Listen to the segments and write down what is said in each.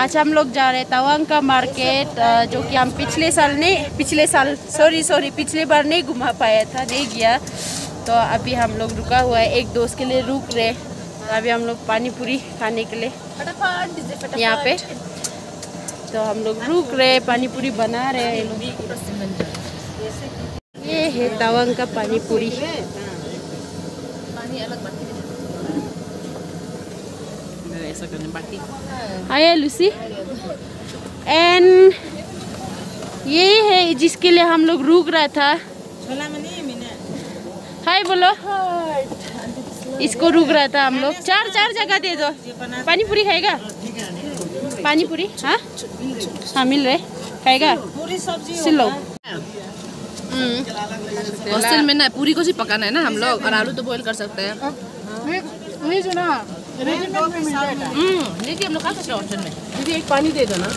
आज हम लोग जा रहे हैं तवांग का मार्केट, जो कि हम पिछले बार नहीं घुमा पाया था, नहीं गया। तो अभी हम लोग रुका हुआ है, एक दोस्त के लिए रुक रहे। तो अभी हम लोग पानी पूरी खाने के लिए यहाँ पे, तो हम लोग रुक रहे, पानी पूरी बना रहे हैं लोग। ये है तवांग का पानी पूरी। ऐसा करने बाकी आया लूसी। एंड ये है जिसके लिए हम लोग रुक रहा था। हाय बोलो। इसको रुक रहा था हम लोग। चार जगह दे दो। पानी पूरी खाएगा? पानी पूरी हाँ हाँ मिल रहे, खाएगा? सिलो हॉस्टल में ना पूरी को सिर्फ पकाना है ना हम लोग, और आलू तो बॉईल कर सकते हैं। नहीं जो ना रेडीमेड में मिलता है। देखिए हम लोग खा सकते हैं हॉस्टल में। दीदी एक पानी दे दो ना।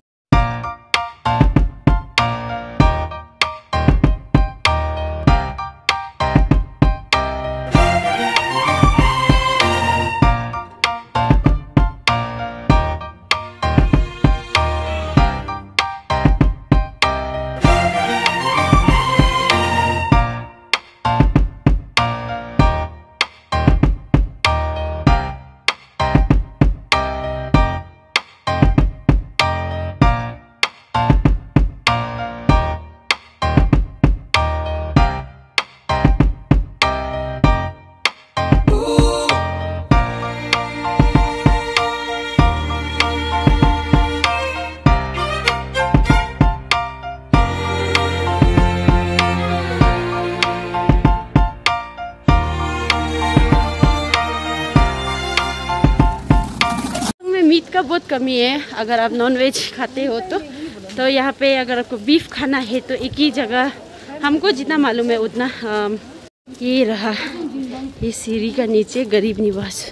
मीट का बहुत कमी है। अगर आप नॉन वेज खाते हो तो यहाँ पे अगर आपको बीफ खाना है तो एक ही जगह, हमको जितना मालूम है उतना, ये रहा, ये सीढ़ी का नीचे गरीब निवास।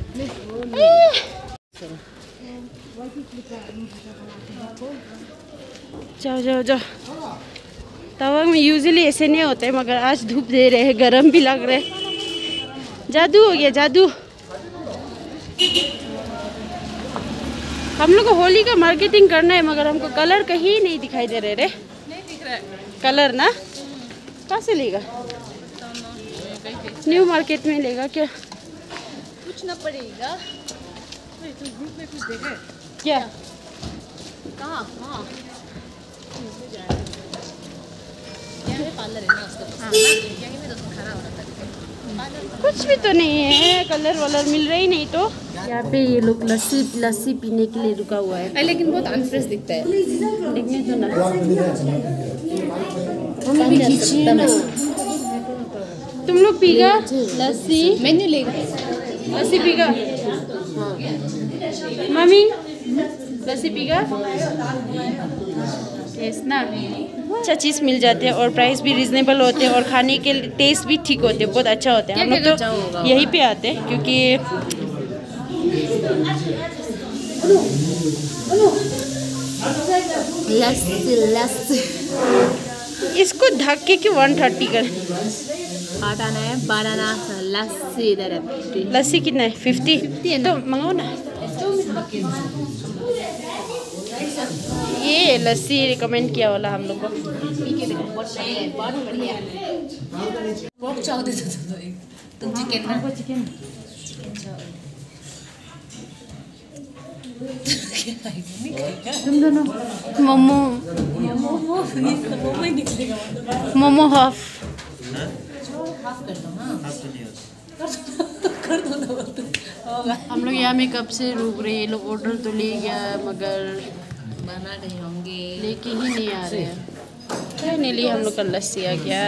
जाओ जाओ जाओ। तवांग में यूजुअली ऐसे नहीं होते हैं, मगर आज धूप दे रहे हैं, गर्म भी लग रहे हैं। जादू हो गया जादू। हम लोग को होली का मार्केटिंग करना है, मगर हमको कलर कहीं नहीं दिखाई दे रहे। नहीं दिख रहा है कलर ना, कहाँ से लेगा? न्यू मार्केट में लेगा क्या? पूछना पड़ेगा। तो ग्रुप में कुछ देखा है क्या? कहाँ? हाँ पार्लर है ना उसका। यहीं में तो खड़ा हो रहा था। कुछ भी तो नहीं है, कलर वलर मिल रही नहीं। तो यहाँ पे ये लोग लस्सी पीने के लिए रुका हुआ है। लेकिन बहुत अनफ्रेश दिखता है। देखने तो ना तुम लोग पीगा लस्सी? मेन्यू लेगा। लस्सी पीगा? मम्मी लस्सी पीगा? यस ना। अच्छा चीज़ मिल जाते हैं और प्राइस भी रिजनेबल होते हैं और खाने के टेस्ट भी ठीक होते हैं, बहुत अच्छा होता है। हम लोग तो यहीं पे आते हैं क्योंकि लस्सी इसको ढक के क्यों 130 कर? बनाना है, बनाना लस्सी इधर है। लस्सी कितना है? 50 तो मंगाओ ना। ये लस्सी रिकमेंड किया वाला हम लोग को। बहुत बढ़िया। बहुत चाव दे दो तुम चिकन ना। चिकन तुम दोनों मोमो ही निकलेगा। मोमो हाफ कर दो ना। हम लोग यहाँ में कब से रुक रहे हैं। लोग ऑर्डर तो ले गया मगर बना रहे होंगे, लेके ही नहीं आ रहे हैं। फाइनली हम लोग का लस्सी आ गया।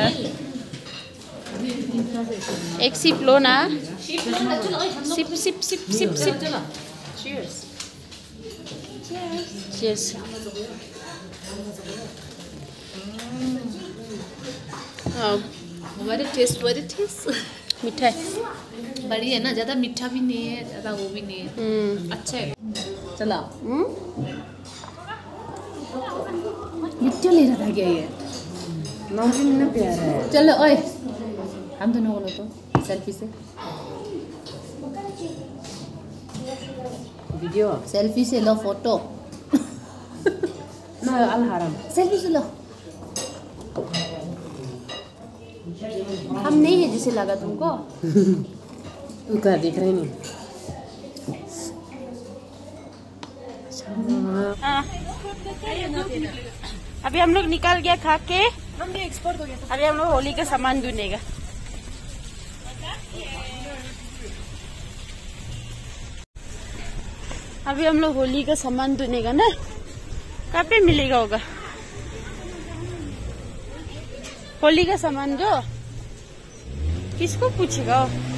एक सिप लो ना। Sip sip sip sip sip. Cheers cheers. Very taste मीठा है, बढ़िया है ना, ज़्यादा मीठा भी नहीं है, ज़्यादा वो भी नहीं है, अच्छा है। चला मीठा ले रहा था क्या ये? नमकीन ना प्यारा है। चलो ओए हम दोनों बोलो तो सेल्फी से, वीडियो सेल्फी से लो फोटो। Al-Haram. सेल्फी से लो। हम नहीं है जिसे लगा तुमको। तू क्या देख रहे नहीं? हाँ। अभी हम लोग निकल गया खा के। एक्सपोर्ट हो गया। अभी हम लोग होली का सामान ढूंढेगा। अभी हम लोग होली का सामान ढूंढेगा ना, कहाँ पे मिलेगा होगा होली का सामान? जो किसको पूछेगा?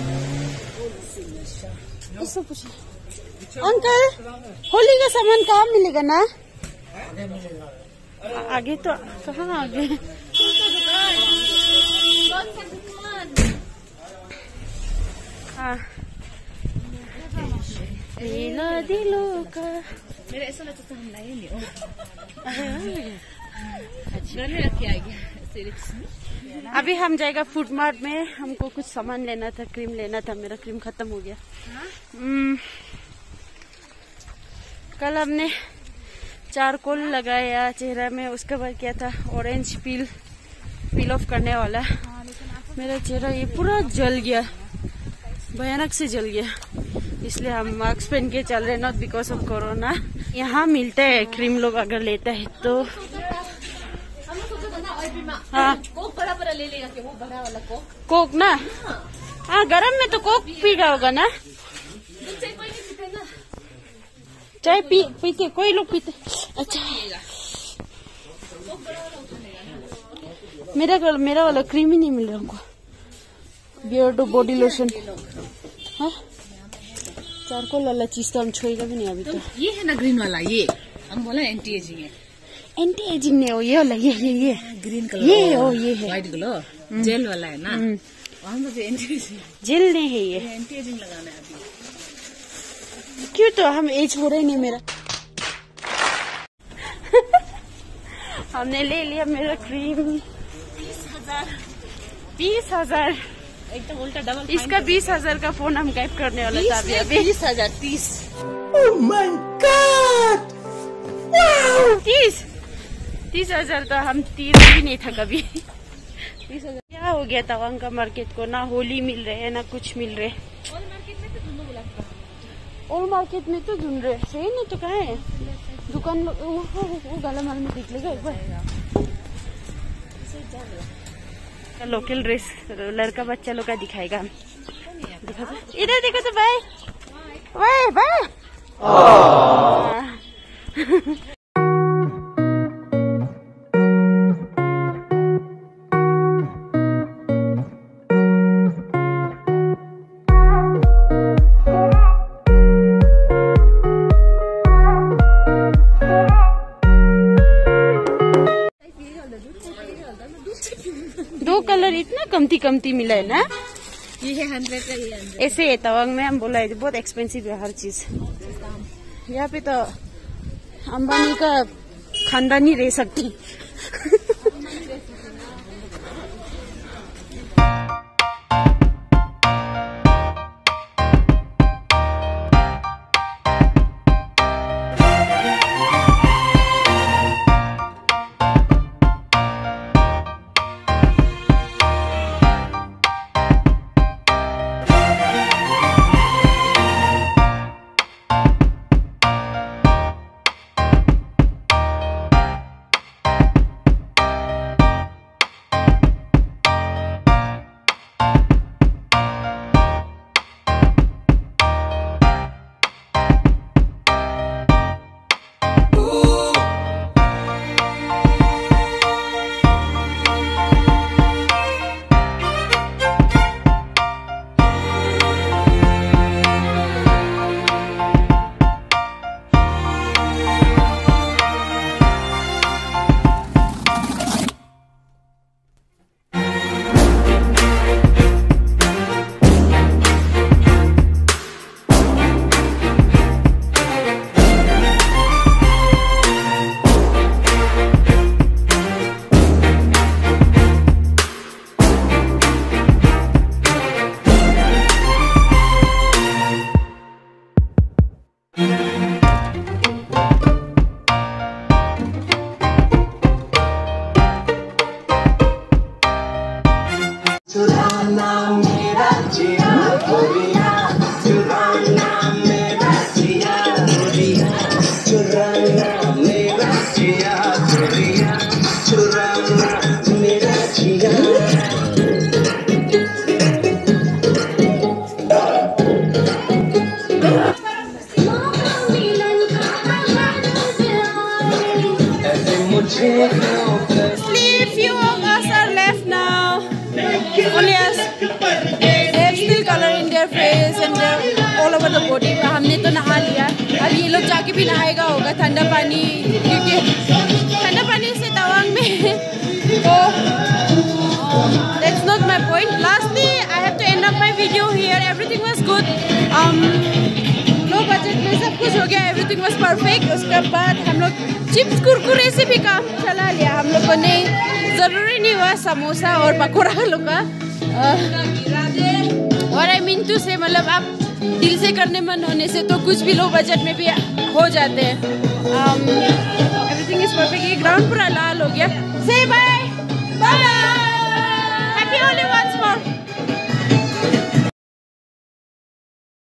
किसको पूछे? अंकल, होली का सामान कहाँ मिलेगा ना? आगे तो कहाँ आगे? हाँ, दिलों का। मेरे ऐसा लगता था हम लाए नहीं हो। घर में रख के आ गया। अभी हम जाएगा फूड मार्ट में। हमको कुछ सामान लेना था, क्रीम लेना था। मेरा क्रीम खत्म हो गया। कल हमने चारकोल लगाया चेहरा में, उसके बाद क्या था, ऑरेंज पील ऑफ करने वाला। मेरा चेहरा ये पूरा जल गया, भयानक से जल गया। इसलिए हम मास्क पहन के चल रहे, नॉट बिकॉज ऑफ कोरोना। यहाँ मिलते हैं क्रीम, लोग अगर लेता है तो। हाँ, कोक बड़ा बड़ा ले लेगा, वो बड़ा वाला कोक ना। हाँ, गरम में तो कोक पी रहा होगा ना। चाय पीते, कोई लोग पीते। अच्छा, मेरा वाला क्रीम ही नहीं मिल रहा हमको। Beardo body lotion. हाँ, चारकोल वाला चीज तो हम छोड़ेगा भी नहीं अभी तो। ये है ना ग्रीन वाला, ये हम बोला एंटी एजिंग है। एंटी एजिंग नहीं हो, ये वाला, ये ग्रीन कलर, ये है व्हाइट कलर, जेल वाला है ना। हम तो एंटी एजिंग, जेल नहीं है ये। एंटी एजिंग लगाना है अभी। क्यों? तो हम एज हो रहे नहीं मेरा। हमने ले लिया मेरा क्रीम। 20,000 एकदम उल्टा डबल। इसका 20,000 का फोन हम गायब करने वाला था अभी। 20,000 30। ओह माय गॉड, 30,000 तो हम 30 भी नहीं था कभी। 30,000 क्या हो गया तवांग का मार्केट को? ना होली मिल रहे है ना कुछ मिल रहे। और मार्केट में तो ढूंढ रहे सही नहीं तो कहाँ है दुकान? वो गाला माल में दिख लेगा एक बार। लोकल ड्रेस लड़का बच्चा लोग का दिखाएगा हम। दिखा तो, इधर देखो तो बाय बाय बाय। दो कलर इतना कमती मिला है ना। ये है 100 का, ये 100। ऐसे है तवांग में, हम बोला है बहुत एक्सपेंसिव है हर चीज। यहाँ पे तो अंबानी का खानदान ही रह सकती। Only few of us are left now. Only us. They have still color in their face and all over the body. हमने तो नहा लिया. अब ये लोग जाके भी नहाएगा होगा ठंडा पानी, क्योंकि ठंडा पानी से तवांग में. तो that's not my point. Lastly, I have to end up my video here. Everything was good. Low budget में सब कुछ हो गया. Everything was perfect. उसके बाद हम लोग चिप्स कुरकुरे से भी काम चला लिया. हम लोग को नहीं ज़रूरी नहीं हुआ समोसा और पकौड़ा लोग का. और I mean to say मतलब आप दिल से करने मन होने से तो कुछ भी लो बजट में भी हो जाते हैं. Everything is perfect. ये ग्राउंड पूरा लाल हो गया. Say bye.